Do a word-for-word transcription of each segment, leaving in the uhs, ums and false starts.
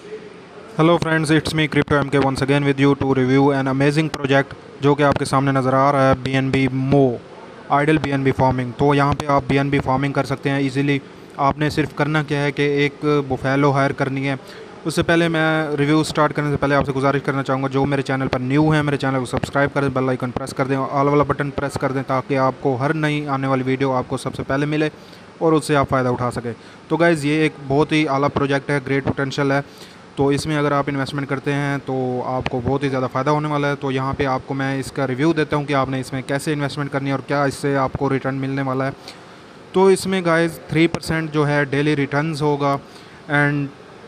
Hello friends, it's me crypto M K once again with you to review an amazing project जो कि आपके सामने नज़र आ रहा है। B N B moo idle B N B farming. तो यहाँ पे आप बी एन बी फार्मिंग कर सकते हैं इजीली। आपने सिर्फ करना क्या है कि एक बुफेलो हायर करनी है। उससे पहले मैं रिव्यू स्टार्ट करने से पहले आपसे गुजारिश करना चाहूँगा, जो मेरे चैनल पर न्यू है मेरे चैनल को सब्सक्राइब कर दें, बेल आइकन प्रेस कर दें और ऑल वाला बटन प्रेस कर दें ताकि आपको हर नई आने वाली वीडियो आपको सबसे पहले मिले और उससे आप फ़ायदा उठा सकें। तो गाइज़, ये एक बहुत ही आला प्रोजेक्ट है, ग्रेट पोटेंशियल है। तो इसमें अगर आप इन्वेस्टमेंट करते हैं तो आपको बहुत ही ज़्यादा फ़ायदा होने वाला है। तो यहाँ पे आपको मैं इसका रिव्यू देता हूँ कि आपने इसमें कैसे इन्वेस्टमेंट करनी है और क्या इससे आपको रिटर्न मिलने वाला है। तो इसमें गाइस थ्री परसेंट जो है डेली रिटर्न्स होगा and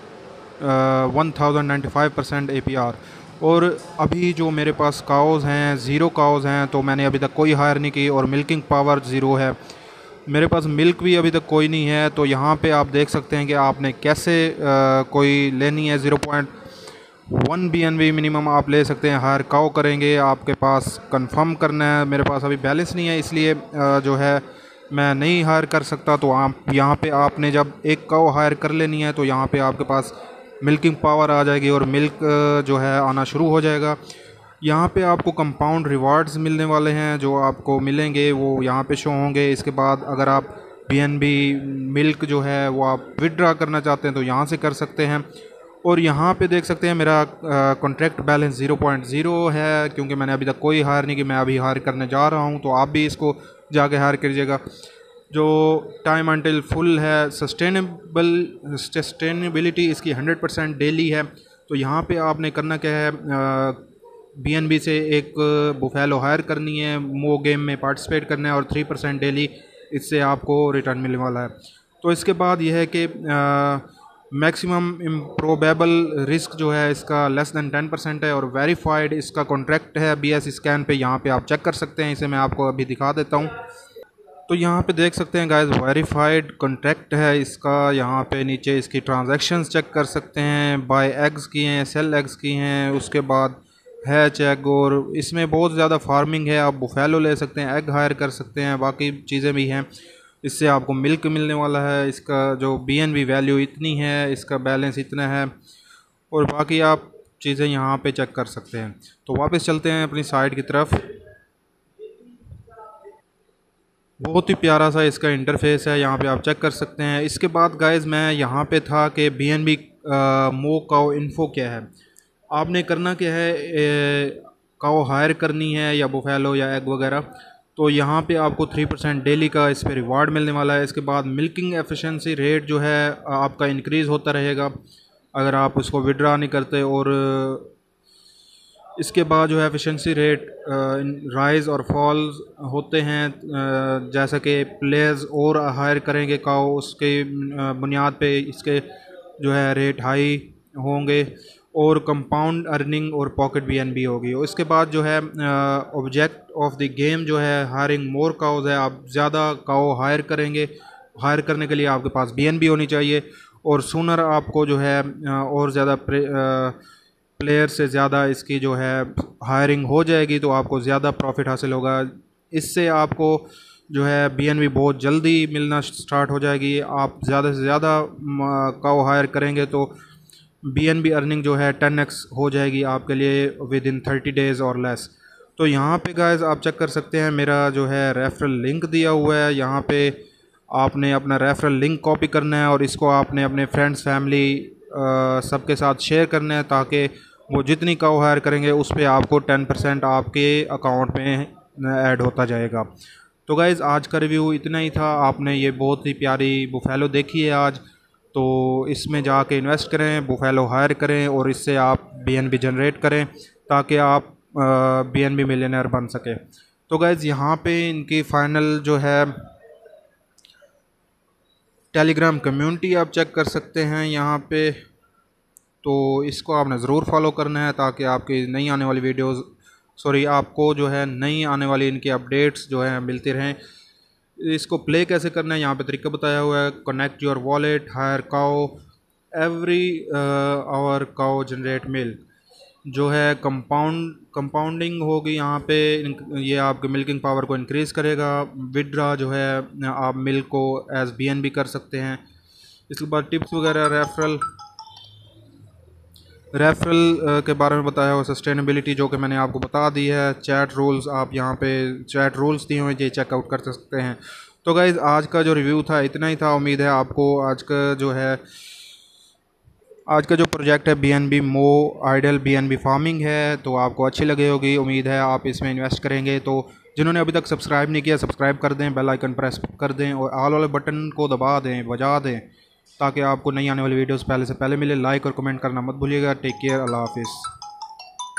one thousand ninety five percent A P R. और अभी जो मेरे पास काउज़ हैं, ज़ीरो काउज़ हैं, तो मैंने अभी तक कोई हायर नहीं की और मिल्किंग पावर ज़ीरो है। मेरे पास मिल्क भी अभी तक कोई नहीं है। तो यहाँ पे आप देख सकते हैं कि आपने कैसे आ, कोई लेनी है। Zero point one B N B minimum आप ले सकते हैं। हायर काउ करेंगे, आपके पास कंफर्म करना है। मेरे पास अभी बैलेंस नहीं है, इसलिए आ, जो है मैं नहीं हायर कर सकता। तो आप यहाँ पे आपने जब एक काउ हायर कर लेनी है तो यहाँ पे आपके पास मिल्किंग पावर आ जाएगी और मिल्क जो है आना शुरू हो जाएगा। यहाँ पे आपको कंपाउंड रिवार्ड्स मिलने वाले हैं, जो आपको मिलेंगे वो यहाँ पे शो होंगे। इसके बाद अगर आप बी एन बी मिल्क जो है वो आप विदड्रा करना चाहते हैं तो यहाँ से कर सकते हैं। और यहाँ पे देख सकते हैं मेरा contract balance zero point zero है, क्योंकि मैंने अभी तक कोई हायर नहीं की। मैं अभी हायर करने जा रहा हूँ, तो आप भी इसको जाके हायर करिएगा। जो टाइम अंटिल फुल है, सस्टेनेबल सस्टेनेबिलिटी इसकी हंड्रेड परसेंट डेली है। तो यहाँ पे आपने करना क्या है, बी एन बी से एक बुफेलो हायर करनी है, मो गेम में पार्टिसिपेट करना है और थ्री परसेंट डेली इससे आपको रिटर्न मिलने वाला है। तो इसके बाद यह है कि मैक्सिमम इम्प्रोबेबल रिस्क जो है इसका लेस दैन टेन परसेंट है और वेरीफाइड इसका कॉन्ट्रैक्ट है बी एस स्कैन पे। यहाँ पे आप चेक कर सकते हैं, इसे मैं आपको अभी दिखा देता हूँ। तो यहाँ पे देख सकते हैं गाइस, वेरीफाइड कॉन्ट्रैक्ट है इसका। यहाँ पे नीचे इसकी ट्रांजैक्शंस चेक कर सकते हैं। बाय एग्स की हैं, सेल एग्स की हैं, उसके बाद हैच एग। और इसमें बहुत ज़्यादा फार्मिंग है, आप बुफेलो ले सकते हैं, एग हायर कर सकते हैं, बाकी चीज़ें भी हैं। इससे आपको मिल्क मिलने वाला है। इसका जो बी एन बी वैल्यू इतनी है, इसका बैलेंस इतना है और बाकी आप चीज़ें यहाँ पे चेक कर सकते हैं। तो वापस चलते हैं अपनी साइट की तरफ। बहुत ही प्यारा सा इसका इंटरफेस है, यहाँ पे आप चेक कर सकते हैं। इसके बाद गाइस, मैं यहाँ पे था कि B N B moo cow info क्या है। आपने करना क्या है, काउ हायर करनी है या बुफेलो या एग वगैरह। तो यहाँ पे आपको थ्री परसेंट डेली का इस पर रिवार्ड मिलने वाला है। इसके बाद मिल्किंग एफिशिएंसी रेट जो है आपका इंक्रीज़ होता रहेगा अगर आप उसको विड्रा नहीं करते। और इसके बाद जो है एफिशिएंसी रेट राइज और फॉल्स होते हैं, जैसा कि प्लेयर्स और हायर करेंगे काउ, उसके बुनियाद पे इसके जो है रेट हाई होंगे और कंपाउंड अर्निंग और पॉकेट बी एन बी होगी। और इसके बाद जो है ऑब्जेक्ट ऑफ द गेम जो है हायरिंग मोर काउज है। आप ज़्यादा काउ हायर करेंगे, हायर करने के लिए आपके पास बी एन बी होनी चाहिए और सूनर आपको जो है और ज़्यादा प्लेयर से ज़्यादा इसकी जो है हायरिंग हो जाएगी तो आपको ज़्यादा प्रॉफिट हासिल होगा। इससे आपको जो है बी एन बी बहुत जल्दी मिलना स्टार्ट हो जाएगी। आप ज़्यादा से ज़्यादा काउ हायर करेंगे तो बी एन बी अर्निंग जो है टेन एक्स हो जाएगी आपके लिए विद इन थर्टी डेज़ और लेस। तो यहाँ पे गाइस आप चेक कर सकते हैं, मेरा जो है रेफरल लिंक दिया हुआ है। यहाँ पे आपने अपना रेफरल लिंक कॉपी करना है और इसको आपने अपने फ्रेंड्स फैमिली सबके साथ शेयर करना है, ताकि वो जितनी काउ हायर करेंगे उस पर आपको टेन परसेंट आपके अकाउंट में ऐड होता जाएगा। तो गाइज़, आज का रिव्यू इतना ही था। आपने ये बहुत ही प्यारी बुफेलो देखी है आज, तो इसमें जाके इन्वेस्ट करें, बुफेलो हायर करें और इससे आप बी एन बी जनरेट करें ताकि आप बी एन बी मिलियनर बन सके। तो गाइज़, यहाँ पे इनकी फ़ाइनल जो है टेलीग्राम कम्युनिटी आप चेक कर सकते हैं यहाँ पे। तो इसको आपने ज़रूर फॉलो करना है ताकि आपकी नई आने वाली वीडियोस सॉरी आपको जो है नई आने वाली इनकी अपडेट्स जो है मिलती रहें। इसको प्ले कैसे करना है यहाँ पे तरीका बताया हुआ है। Connect your wallet, hire cow, every hour cow generate milk, जो है कंपाउंड कंपाउंडिंग होगी यहाँ पे। ये आपके मिल्किंग पावर को इंक्रीज़ करेगा। विड्रा जो है आप मिल्क को एज बी एन बी कर सकते हैं। इसके बाद टिप्स वगैरह, रेफरल रेफरल के बारे में बताया हुआ, सस्टेनेबिलिटी जो कि मैंने आपको बता दी है, चैट रूल्स आप यहाँ पे चैट रूल्स दिए हुए ये चेकआउट कर सकते हैं। तो गाइज़ आज का जो रिव्यू था इतना ही था। उम्मीद है आपको आज का जो है आज का जो प्रोजेक्ट है B N B moo idle B N B farming है तो आपको अच्छी लगी होगी। उम्मीद है आप इसमें इन्वेस्ट करेंगे। तो जिन्होंने अभी तक सब्सक्राइब नहीं किया सब्सक्राइब कर दें, बेल आइकन प्रेस कर दें और ऑल वाले बटन को दबा दें, बजा दें, ताकि आपको नई आने वाली वीडियोस पहले से पहले मिले। लाइक और कमेंट करना मत भूलिएगा। टेक केयर, अल्लाह हाफिज़।